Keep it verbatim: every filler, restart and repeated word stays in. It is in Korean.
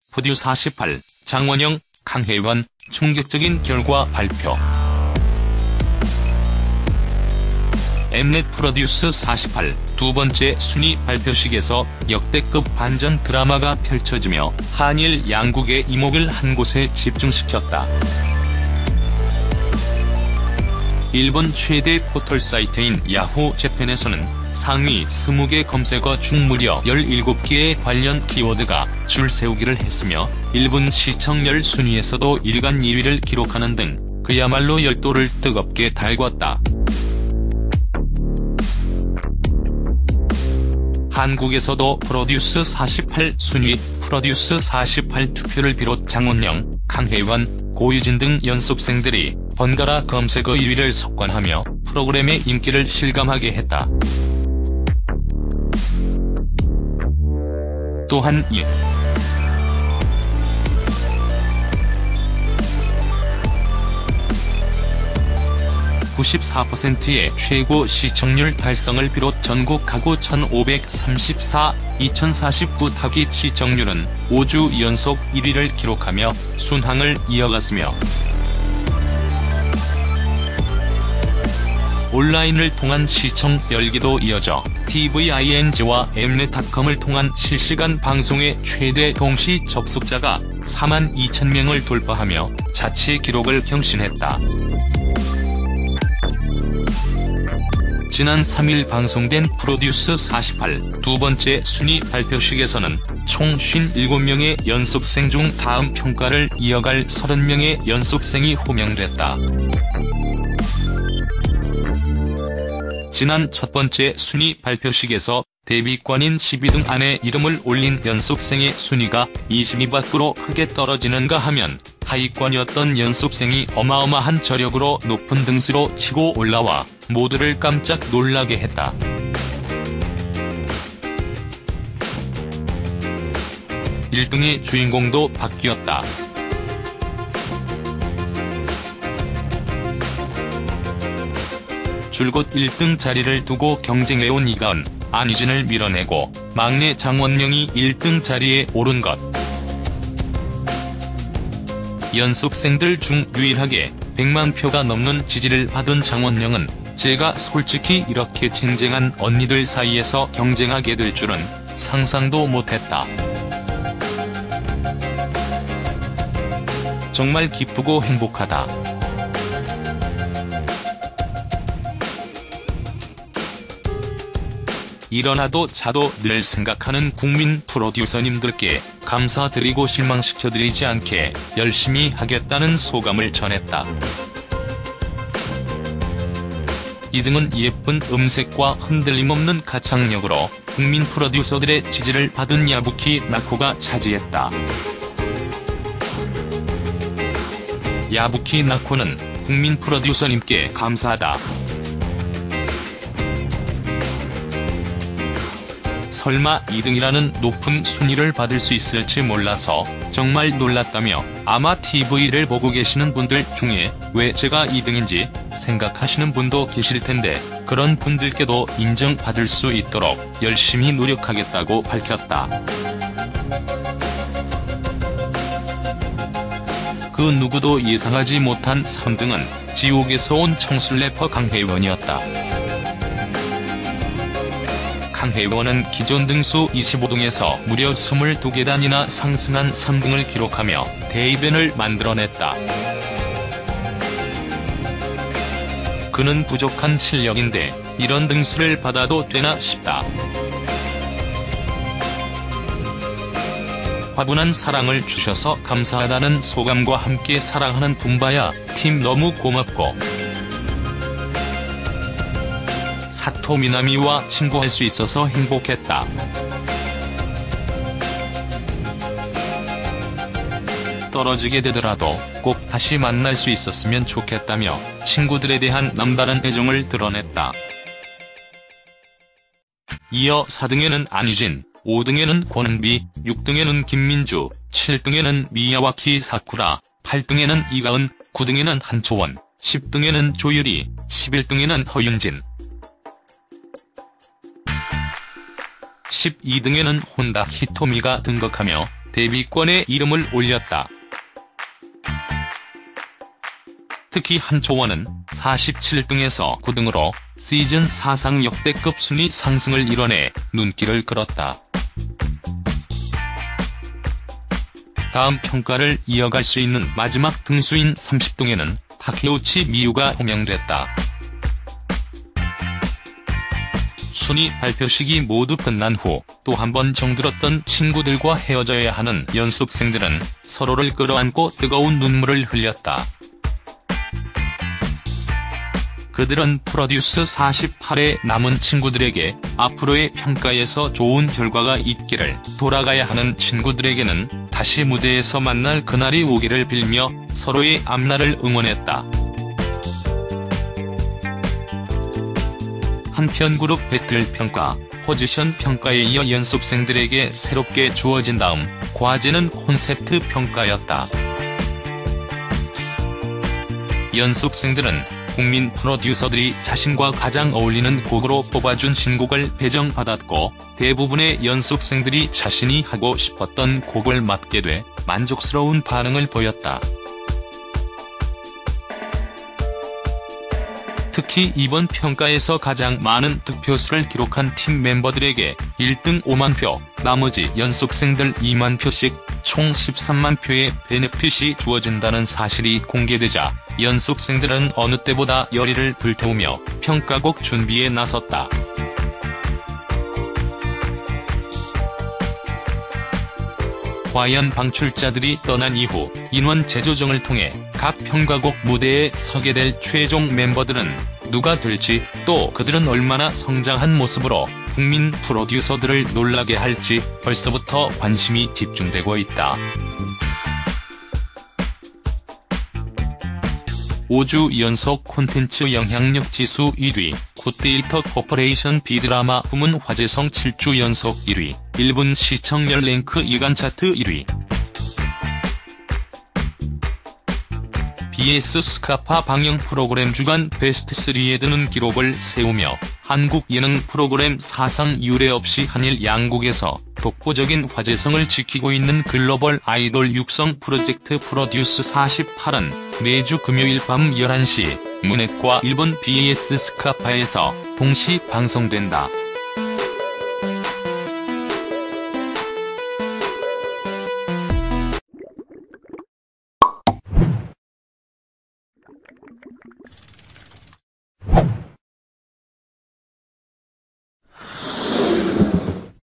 프로듀 사십팔, 장원영, 강혜원, 충격적인 결과 발표. 엠넷 프로듀스 사십팔, 두 번째 순위 발표식에서 역대급 반전 드라마가 펼쳐지며 한일 양국의 이목을 한 곳에 집중시켰다. 일본 최대 포털 사이트인 야후 재팬에서는 상위 이십 개 검색어 중 무려 열일곱 개의 관련 키워드가 줄 세우기를 했으며 일본 시청률 순위에서도 일간 이 위를 기록하는 등 그야말로 열도를 뜨겁게 달궜다. 한국에서도 프로듀스 사십팔 순위, 프로듀스 사십팔 투표를 비롯 장원영, 강혜원, 고유진 등 연습생들이 번갈아 검색어 일 위를 석권하며 프로그램의 인기를 실감하게 했다. 또한 이 구십사 퍼센트의 최고 시청률 달성을 비롯 전국 가구 천오백삼십사, 이천사십구 타깃 시청률은 오 주 연속 일 위를 기록하며 순항을 이어갔으며 온라인을 통한 시청 열기도 이어져 티비아이엔지와 엠넷닷컴을 통한 실시간 방송의 최대 동시 접속자가 사만 이천 명을 돌파하며 자체 기록을 경신했다. 지난 삼 일 방송된 프로듀스 사십팔 두 번째 순위 발표식에서는 총 오십칠 명의 연습생 중 다음 평가를 이어갈 삼십 명의 연습생이 호명됐다. 지난 첫 번째 순위 발표식에서 데뷔권인 십 위 등 안에 이름을 올린 연습생의 순위가 이십 위 밖으로 크게 떨어지는가 하면 하위권이었던 연습생이 어마어마한 저력으로 높은 등수로 치고 올라와 모두를 깜짝 놀라게 했다. 일 등의 주인공도 바뀌었다. 줄곧 일 등 자리를 두고 경쟁해온 이가은, 안희진을 밀어내고 막내 장원영이 일 등 자리에 오른 것. 연습생들 중 유일하게 백만 표가 넘는 지지를 받은 장원영은 제가 솔직히 이렇게 쟁쟁한 언니들 사이에서 경쟁하게 될 줄은 상상도 못했다. 정말 기쁘고 행복하다. 일어나도 자도 늘 생각하는 국민 프로듀서님들께 감사드리고 실망시켜드리지 않게 열심히 하겠다는 소감을 전했다. 이 등은 예쁜 음색과 흔들림 없는 가창력으로 국민 프로듀서들의 지지를 받은 야부키 나코가 차지했다. 야부키 나코는 국민 프로듀서님께 감사하다. 설마 이 등이라는 높은 순위를 받을 수 있을지 몰라서 정말 놀랐다며 아마 티비를 보고 계시는 분들 중에 왜 제가 이 등인지 생각하시는 분도 계실 텐데 그런 분들께도 인정받을 수 있도록 열심히 노력하겠다고 밝혔다. 그 누구도 예상하지 못한 삼 등은 지옥에서 온 청순 래퍼 강혜원이었다. 강혜원은 기존 등수 이십오 등에서 무려 이십이 계단이나 상승한 삼 등을 기록하며 대이변을 만들어냈다. 그는 부족한 실력인데 이런 등수를 받아도 되나 싶다. 화분한 사랑을 주셔서 감사하다는 소감과 함께 사랑하는 붐바야 팀 너무 고맙고 사토 미나미와 친구할 수 있어서 행복했다. 떨어지게 되더라도 꼭 다시 만날 수 있었으면 좋겠다며 친구들에 대한 남다른 애정을 드러냈다. 이어 사 등에는 안희진, 오 등에는 권은비, 육 등에는 김민주, 칠 등에는 미야와키 사쿠라, 팔 등에는 이가은, 구 등에는 한초원, 십 등에는 조유리, 십일 등에는 허윤진, 십이 등에는 혼다 히토미가 등극하며 데뷔권에 이름을 올렸다. 특히 한초원은 사십칠 등에서 구 등으로 시즌 사상 역대급 순위 상승을 이뤄내 눈길을 끌었다. 다음 평가를 이어갈 수 있는 마지막 등수인 삼십 등에는 타케우치 미유가 호명됐다. 순위 발표식이 모두 끝난 후 또 한 번 정들었던 친구들과 헤어져야 하는 연습생들은 서로를 끌어안고 뜨거운 눈물을 흘렸다. 그들은 프로듀스 사십팔의 남은 친구들에게 앞으로의 평가에서 좋은 결과가 있기를, 돌아가야 하는 친구들에게는 다시 무대에서 만날 그날이 오기를 빌며 서로의 앞날을 응원했다. 한편 그룹 배틀 평가, 포지션 평가에 이어 연습생들에게 새롭게 주어진 다음 과제는 콘셉트 평가였다. 연습생들은 국민 프로듀서들이 자신과 가장 어울리는 곡으로 뽑아준 신곡을 배정받았고, 대부분의 연습생들이 자신이 하고 싶었던 곡을 맡게 돼 만족스러운 반응을 보였다. 특히 이번 평가에서 가장 많은 득표수를 기록한 팀 멤버들에게 일 등 오만 표, 나머지 연습생들 이만 표씩 총 십삼만 표의 베네핏이 주어진다는 사실이 공개되자 연습생들은 어느 때보다 열의를 불태우며 평가곡 준비에 나섰다. 과연 방출자들이 떠난 이후 인원 재조정을 통해 각 평가곡 무대에 서게 될 최종 멤버들은 누가 될지, 또 그들은 얼마나 성장한 모습으로 국민 프로듀서들을 놀라게 할지 벌써부터 관심이 집중되고 있다. 오 주 연속 콘텐츠 영향력 지수 일 위, 굿데이터 코퍼레이션 비드라마 부문 화제성 칠 주 연속 일 위, 일 분 시청률 랭크 일간 차트 일 위. 비에스 스카파 방영 프로그램 주간 베스트 삼에 드는 기록을 세우며 한국 예능 프로그램 사상 유례 없이 한일 양국에서 독보적인 화제성을 지키고 있는 글로벌 아이돌 육성 프로젝트 프로듀스 사십팔은 매주 금요일 밤 열한 시 문넷과 일본 비에스 스카파에서 동시 방송된다.